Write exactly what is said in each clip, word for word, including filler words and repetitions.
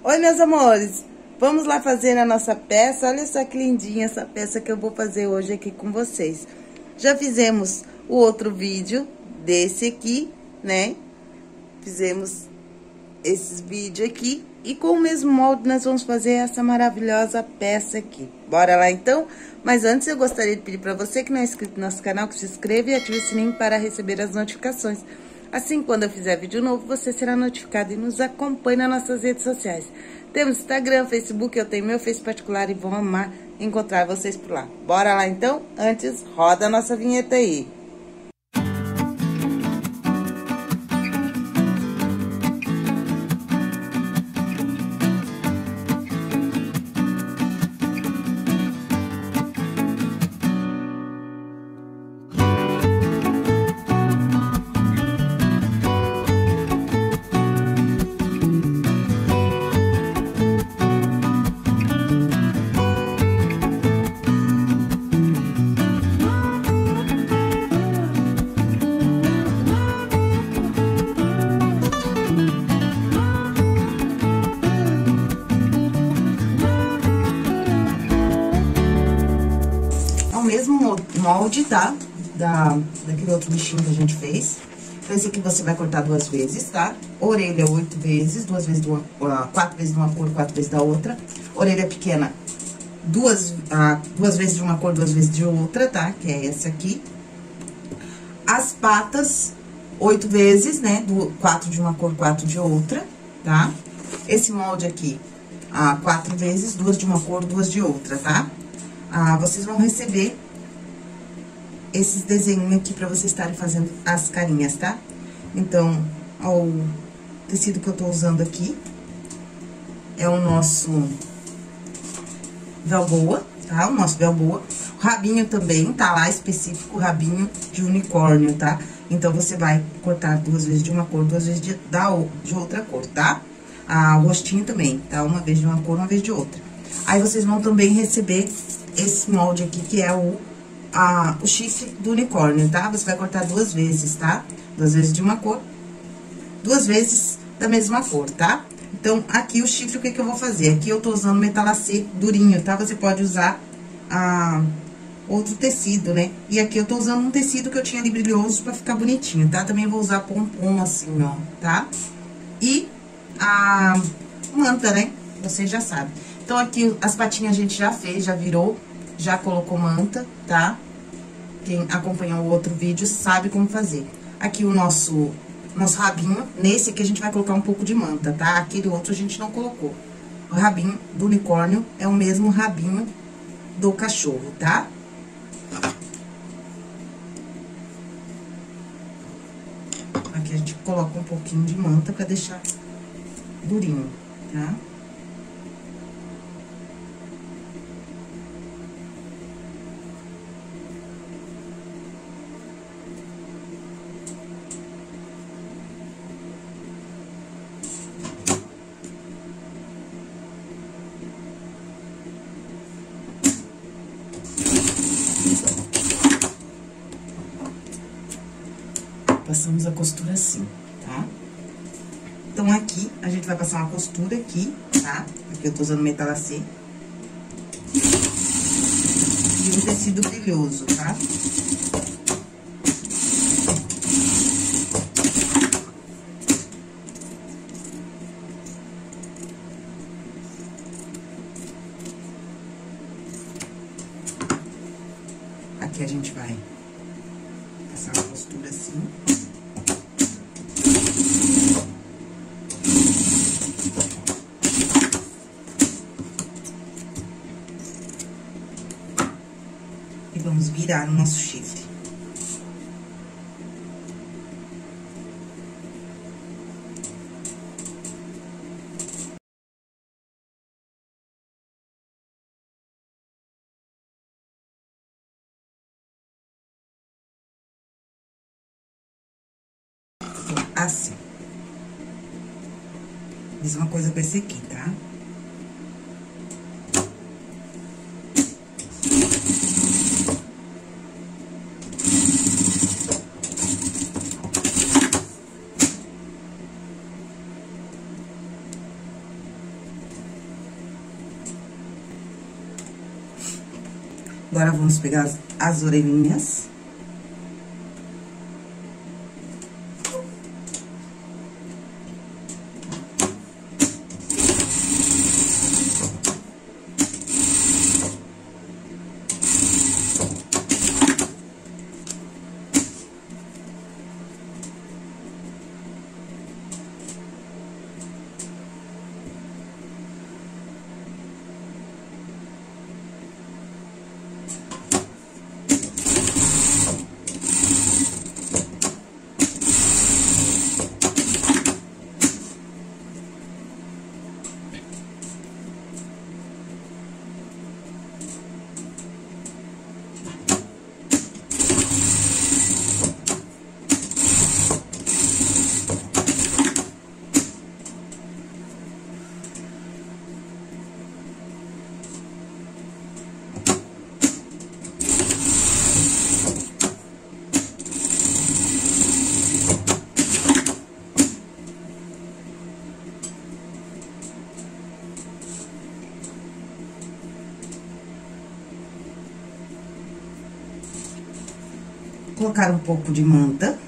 Oi, meus amores, vamos lá fazer a nossa peça. Olha só que lindinha essa peça que eu vou fazer hoje aqui com vocês. Já fizemos o outro vídeo desse aqui, né? Fizemos esses vídeos aqui. E com o mesmo molde nós vamos fazer essa maravilhosa peça aqui. Bora lá então? Mas antes eu gostaria de pedir para você que não é inscrito no nosso canal, que se inscreva e ative o sininho para receber as notificações. Assim, quando eu fizer vídeo novo, você será notificado e nos acompanhe nas nossas redes sociais. Temos Instagram, Facebook, eu tenho meu Face particular e vou amar encontrar vocês por lá. Bora lá então? Antes, roda a nossa vinheta aí. Mesmo molde, tá? Da, daquele outro bichinho que a gente fez. Então, esse aqui você vai cortar duas vezes, tá? Orelha, oito vezes, duas vezes de uma, uh, quatro vezes de uma cor, quatro vezes da outra. Orelha pequena, duas, uh, duas vezes de uma cor, duas vezes de outra, tá? Que é essa aqui. As patas, oito vezes, né? Do, quatro de uma cor, quatro de outra, tá? Esse molde aqui, uh, quatro vezes, duas de uma cor, duas de outra, tá? Ah, vocês vão receber esses desenhos aqui pra vocês estarem fazendo as carinhas, tá? Então, ó, o tecido que eu tô usando aqui é o nosso Velboa, tá? O nosso Velboa. O rabinho também tá lá específico, rabinho de unicórnio, tá? Então, você vai cortar duas vezes de uma cor, duas vezes de, da, de outra cor, tá? Ah, o rostinho também, tá? Uma vez de uma cor, uma vez de outra. Aí, vocês vão também receber esse molde aqui, que é o, a, o chifre do unicórnio, tá? Você vai cortar duas vezes, tá? Duas vezes de uma cor, duas vezes da mesma cor, tá? Então, aqui o chifre, o que que eu vou fazer? Aqui eu tô usando metalacê durinho, tá? Você pode usar a, outro tecido, né? E aqui eu tô usando um tecido que eu tinha ali brilhoso pra ficar bonitinho, tá? Também vou usar pompom assim, ó, tá? E a manta, né? Vocês já sabem. Então, aqui, as patinhas a gente já fez, já virou, já colocou manta, tá? Quem acompanhou o outro vídeo sabe como fazer. Aqui o nosso, nosso rabinho, nesse aqui a gente vai colocar um pouco de manta, tá? Aquele outro a gente não colocou. O rabinho do unicórnio é o mesmo rabinho do cachorro, tá? Aqui a gente coloca um pouquinho de manta pra deixar durinho, tá? Passamos a costura assim, tá? Então, aqui, a gente vai passar uma costura aqui, tá? Aqui eu tô usando metalacê. E um tecido brilhoso, tá? Aqui a gente vai passar uma costura assim. E vamos virar o nosso chifre. Assim. Mesma coisa com esse aqui, tá? Agora, vamos pegar as, as orelhinhas. Colocar um pouco de manta.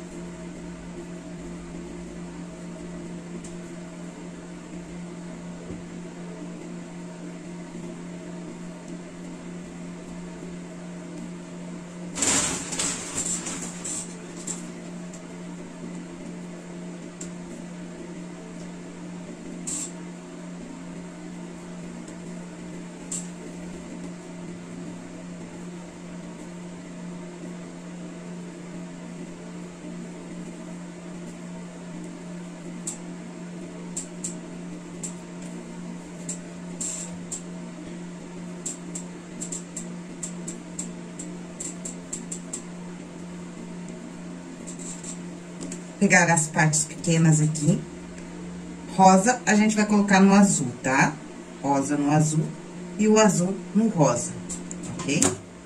Pegar as partes pequenas aqui. Rosa, a gente vai colocar no azul, tá? Rosa no azul e o azul no rosa, ok?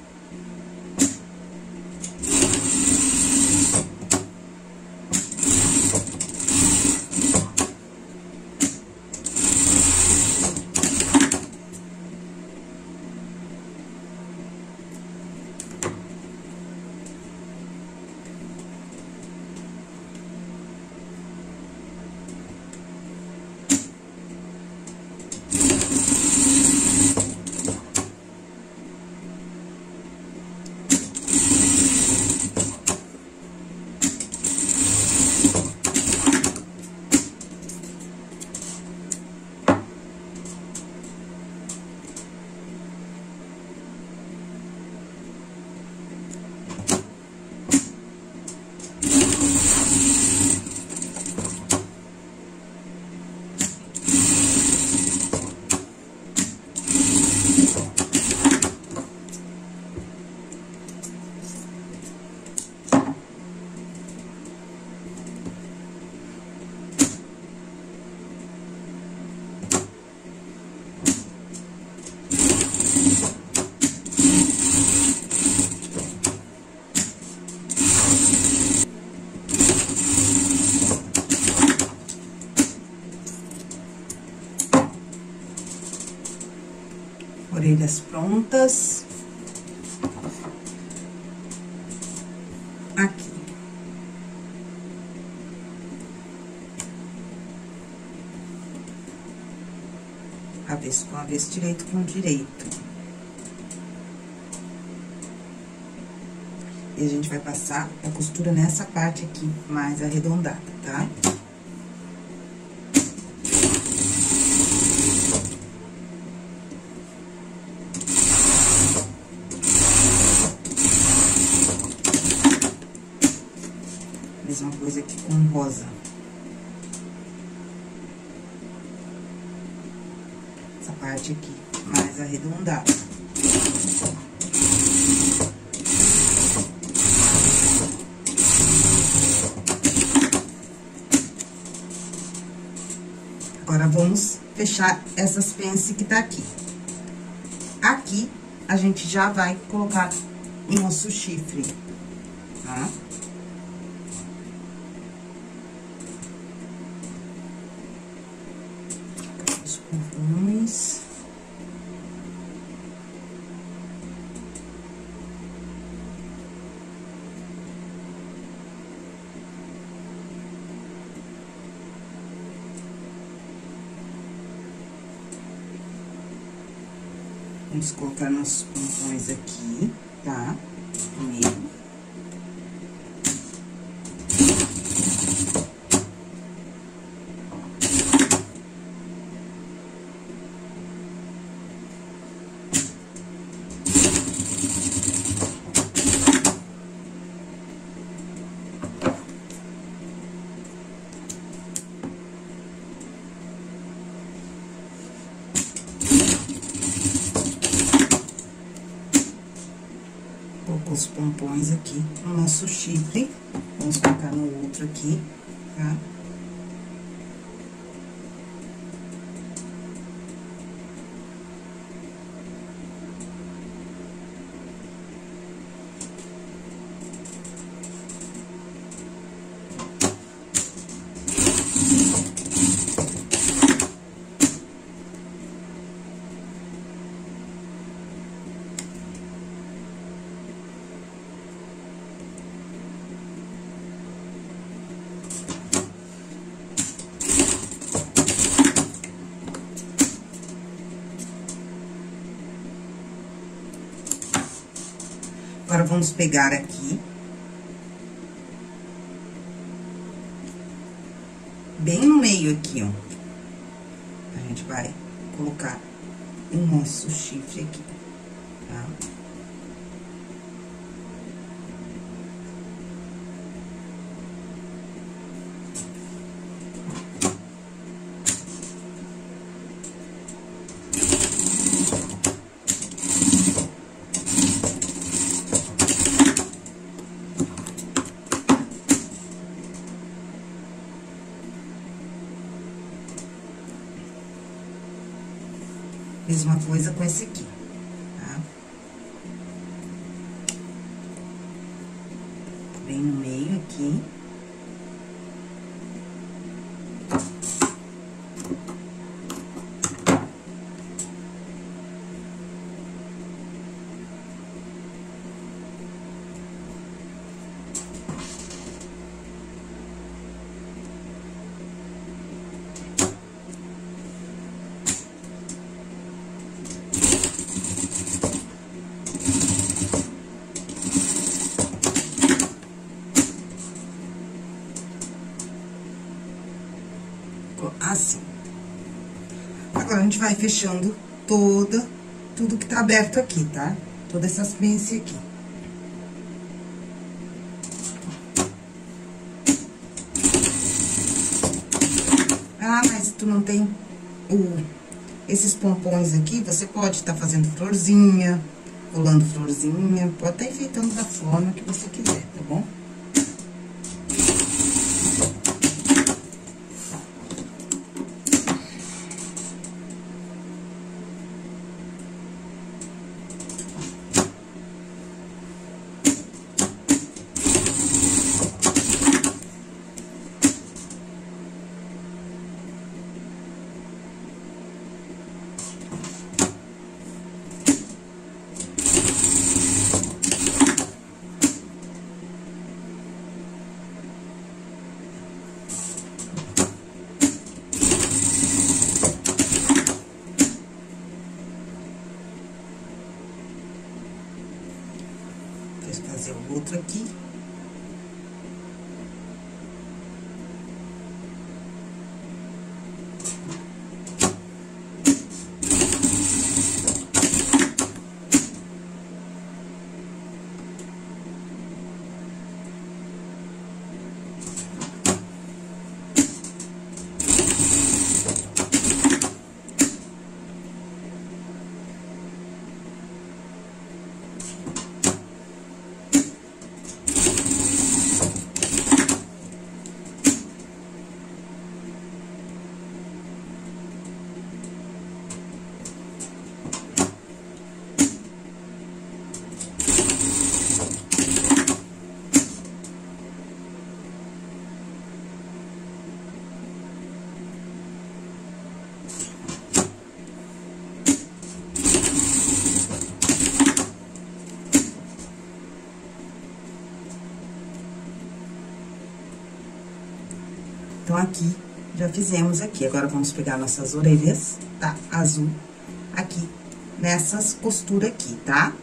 Orelhas prontas. Aqui. Avesso com avesso, direito com direito. E a gente vai passar a costura nessa parte aqui, mais arredondada, tá? Mesma coisa aqui com rosa. Essa parte aqui, mais arredondada. Agora, vamos fechar essas pences que tá aqui. Aqui, a gente já vai colocar o nosso chifre, tá? Os conformes. Vamos colocar nossos pompons aqui, tá? Primeiro. Os pompons aqui no nosso chifre. Vamos colocar no outro aqui, tá? Agora, vamos pegar aqui, bem no meio aqui, ó, a gente vai colocar o nosso chifre aqui, tá? Mesma coisa com esse aqui, tá? Bem no meio aqui. Assim. Agora, a gente vai fechando toda, tudo que tá aberto aqui, tá? Todas essas pences aqui. Ah, mas tu não tem o, esses pompons aqui, você pode estar tá fazendo florzinha, rolando florzinha, pode estar tá enfeitando da forma que você quiser, tá bom? Fazer o outro aqui. Então, aqui, já fizemos aqui. Agora, vamos pegar nossas orelhas, tá? Azul, aqui, nessas costuras aqui, tá?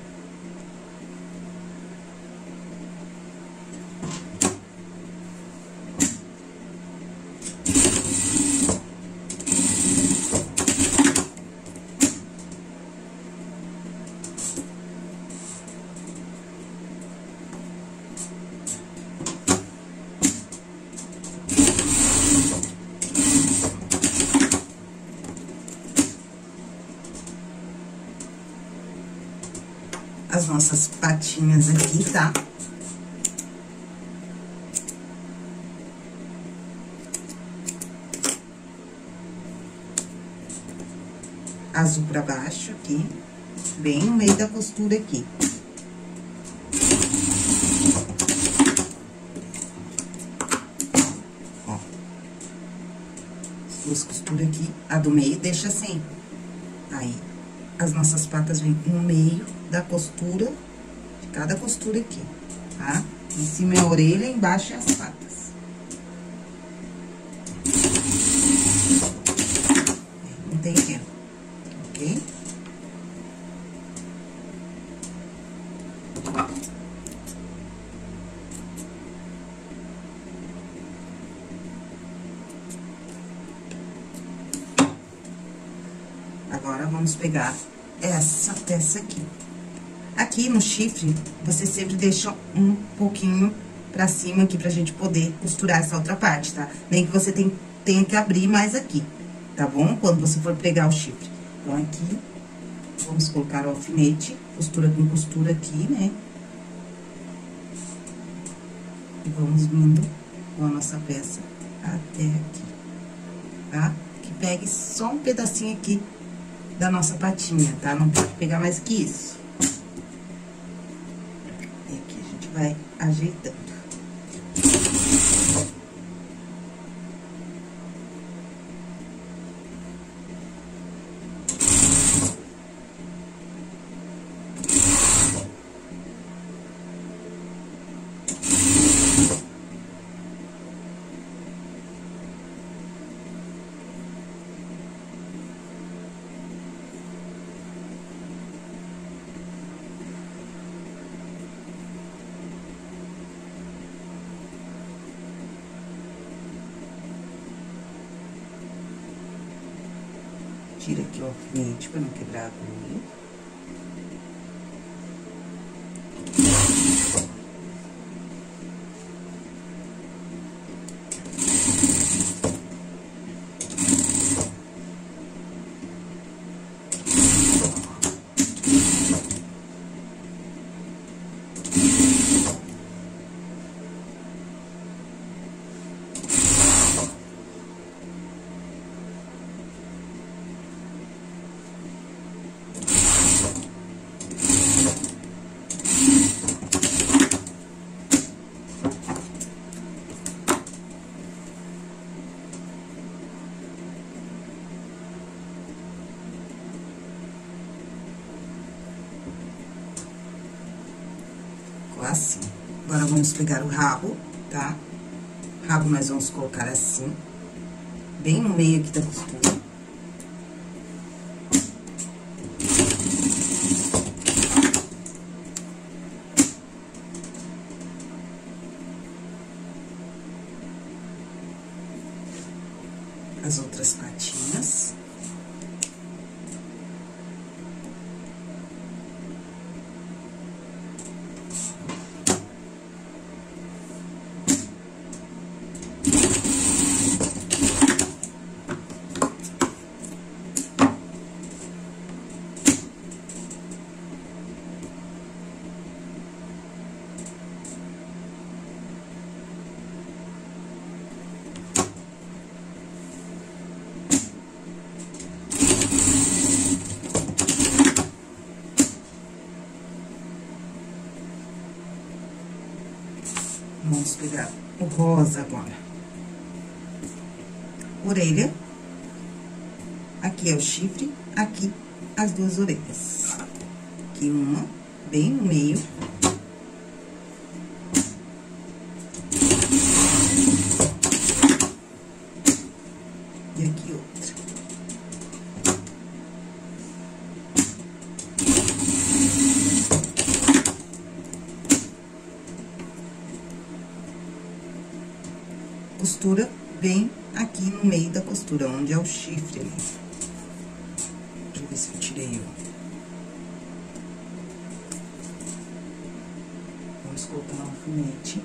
As nossas patinhas aqui, tá? Azul pra baixo aqui, bem no meio da costura aqui. Ó. As duas costuras aqui, a do meio deixa assim. Aí, as nossas patas vêm no meio da costura, de cada costura aqui, tá? Em cima é a orelha, embaixo é as patas. Não tem erro, ok? Agora, vamos pegar essa peça aqui. Aqui no chifre, você sempre deixa um pouquinho pra cima aqui, pra gente poder costurar essa outra parte, tá? Nem que você tem, tenha que abrir mais aqui, tá bom? Quando você for pregar o chifre. Então, aqui, vamos colocar o alfinete, costura com costura aqui, né? E vamos vindo com a nossa peça até aqui, tá? Que pegue só um pedacinho aqui da nossa patinha, tá? Não pode pegar mais que isso. E aqui a gente vai ajeitando. Tira aqui o alfinete pra não quebrar a agulha. Assim. Agora, vamos pegar o rabo, tá? O rabo nós vamos colocar assim, bem no meio aqui da costura. As outras patinhas. Vamos pegar o rosa agora. Orelha. Aqui é o chifre, aqui as duas orelhas. Aqui uma, bem no meio. E aqui outra. costura bem aqui no meio da costura, onde é o chifre ali. Deixa eu ver se eu tirei o... Vamos colocar um alfinete.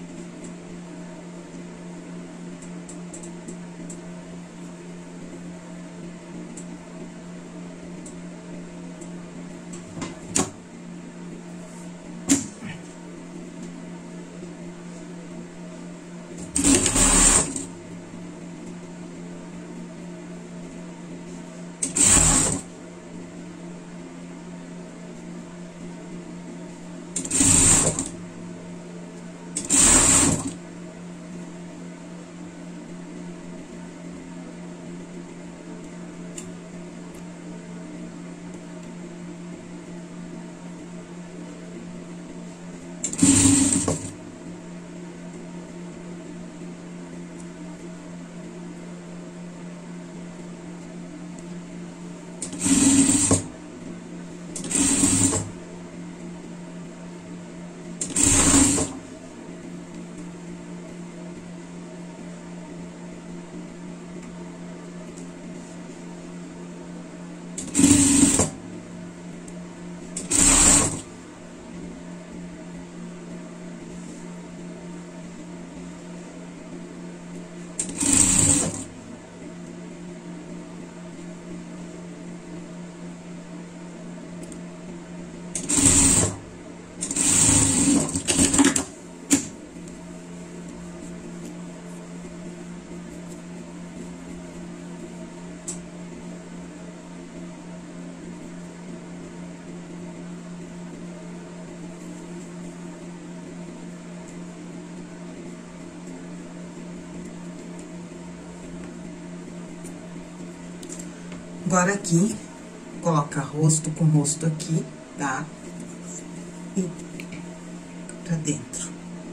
Agora, aqui, coloca rosto com rosto aqui, tá? E pra dentro.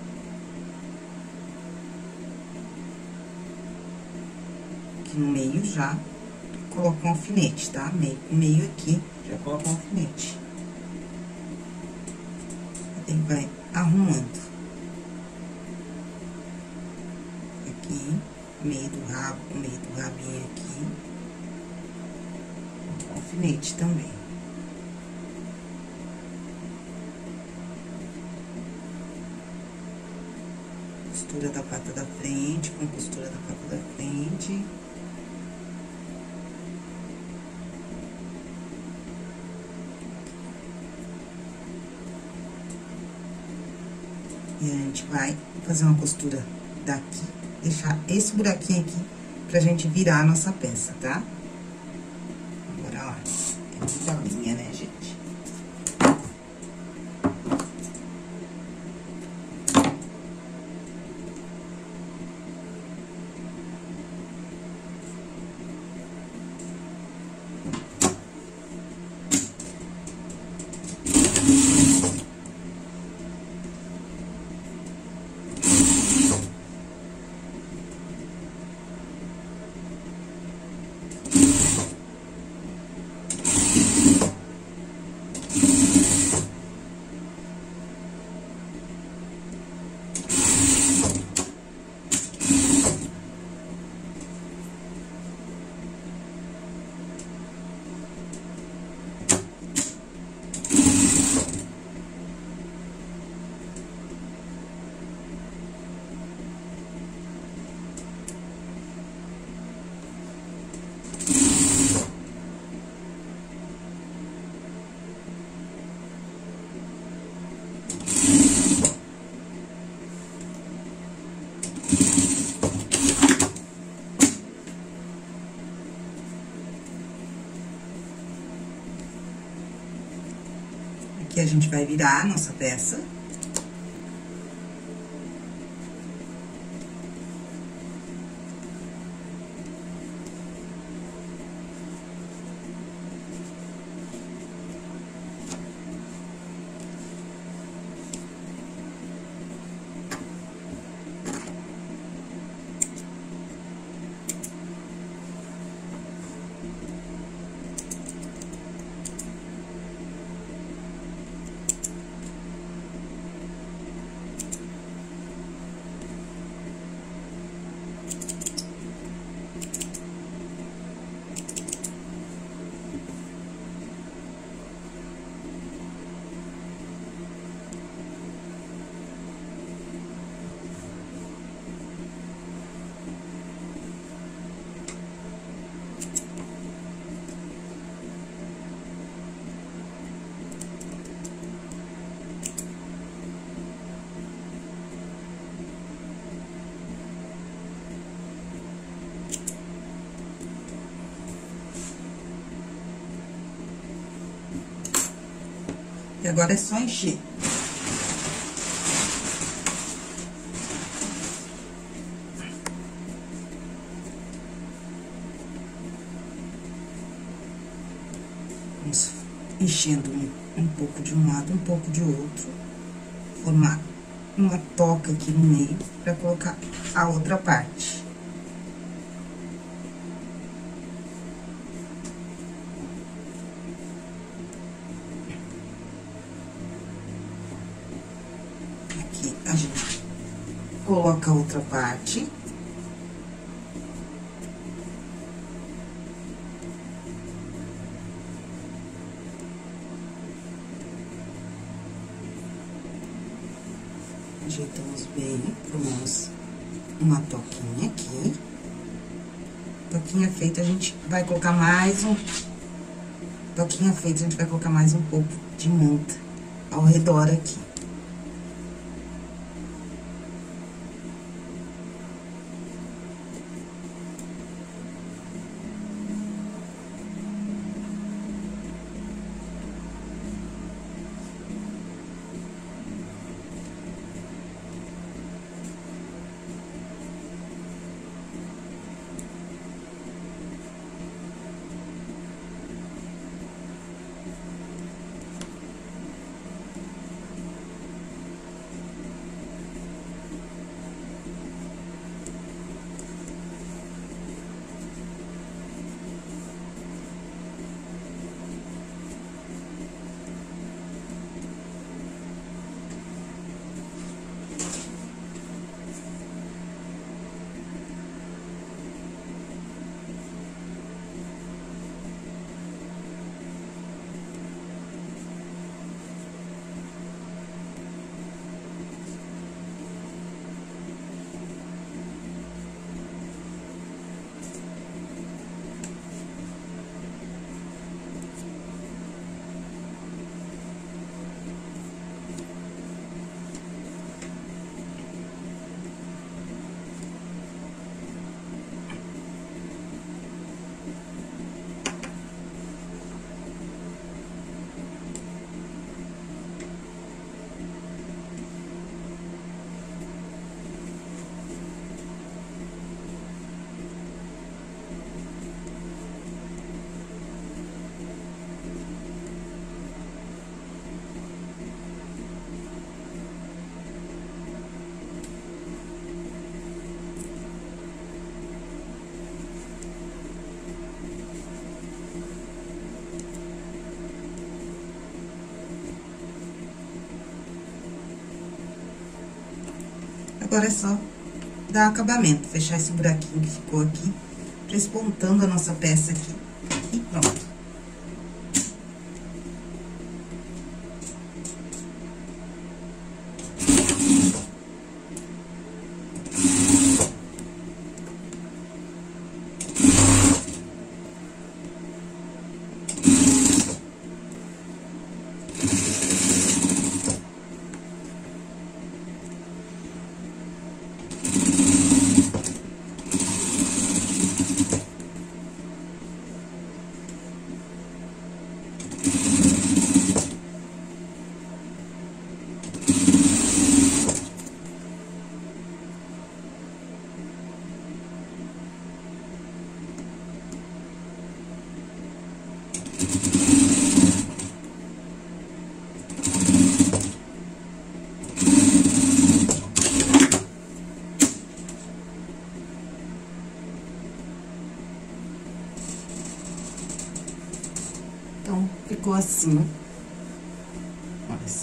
Aqui no meio já coloca um alfinete, tá? Meio, meio aqui, já coloca um alfinete. Aí vai arrumando. Aqui, meio do rabo, meio do rabinho aqui. Alfinete também. Costura da pata da frente, com costura da pata da frente. E a gente vai fazer uma costura daqui, deixar esse buraquinho aqui pra gente virar a nossa peça, tá? Agora, ó, é muita linha, né, gente? Aqui a gente vai virar a nossa peça. E agora é só encher. Vamos enchendo um, um pouco de um lado, um pouco de outro. Formar uma toca aqui no meio pra colocar a outra parte. Aqui a gente coloca a outra parte. Ajeitamos bem, formamos uma toquinha aqui. Toquinha feita, a gente vai colocar mais um... Toquinha feita, a gente vai colocar mais um pouco de manta ao redor aqui. Agora é só dar acabamento, fechar esse buraquinho que ficou aqui, despontando a nossa peça aqui. E pronto. Então, ficou assim. Olha só.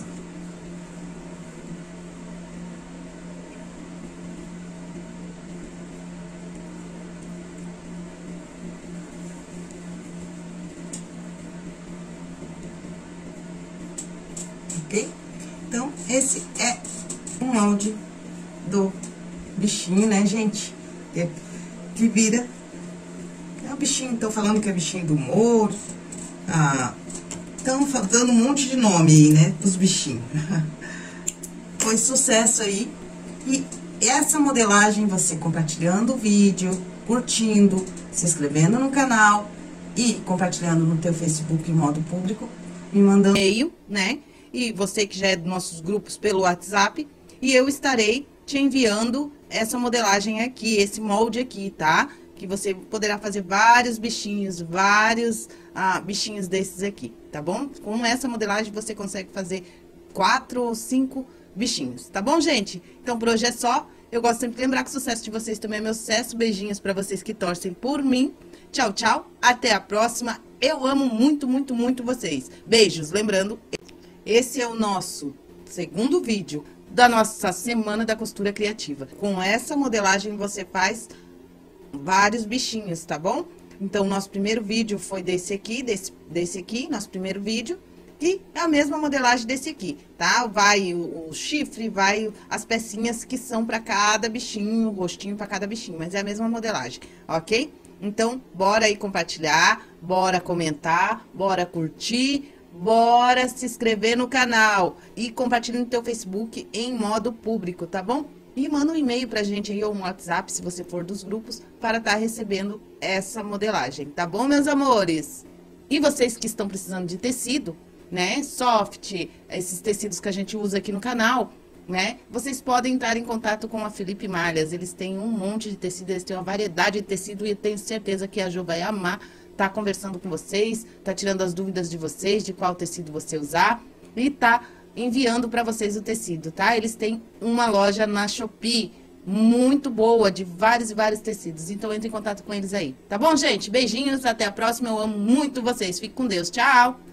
Ok? Então, esse é um molde do bichinho, né, gente? Que, que vira... É o bichinho, tô falando que é bichinho do Moro. Ah, estão dando um monte de nome aí, né, dos bichinhos. Foi sucesso aí. E essa modelagem, você compartilhando o vídeo, curtindo, se inscrevendo no canal e compartilhando no teu Facebook em modo público, me mandando e-mail, né? e você que já é dos nossos grupos pelo WhatsApp, e eu estarei te enviando essa modelagem aqui, esse molde aqui, tá? Que você poderá fazer vários bichinhos, vários ah, bichinhos desses aqui, tá bom? Com essa modelagem você consegue fazer quatro ou cinco bichinhos, tá bom, gente? Então, por hoje é só. Eu gosto sempre de lembrar que o sucesso de vocês também é meu sucesso. Beijinhos pra vocês que torcem por mim. Tchau, tchau. Até a próxima. Eu amo muito, muito, muito vocês. Beijos. Lembrando, esse é o nosso segundo vídeo da nossa Semana da Costura Criativa. Com essa modelagem você faz vários bichinhos, tá bom? Então, nosso primeiro vídeo foi desse aqui, desse, desse aqui, nosso primeiro vídeo. E é a mesma modelagem desse aqui, tá? Vai o, o chifre, vai as pecinhas que são para cada bichinho, o rostinho para cada bichinho, mas é a mesma modelagem, ok? Então, bora aí compartilhar, bora comentar, bora curtir, bora se inscrever no canal e compartilha no teu Facebook em modo público, tá bom? E manda um e-mail pra gente aí ou um WhatsApp, se você for dos grupos, para estar recebendo essa modelagem, tá bom, meus amores? E vocês que estão precisando de tecido, né, soft, esses tecidos que a gente usa aqui no canal, né, vocês podem entrar em contato com a Felipe Malhas. Eles têm um monte de tecido, eles têm uma variedade de tecido e eu tenho certeza que a Jo vai amar tá conversando com vocês, tá tirando as dúvidas de vocês, de qual tecido você usar e tá enviando para vocês o tecido, tá? Eles têm uma loja na Shopee muito boa, de vários e vários tecidos, então entre em contato com eles aí, tá bom, gente? Beijinhos, até a próxima, eu amo muito vocês, fique com Deus, tchau!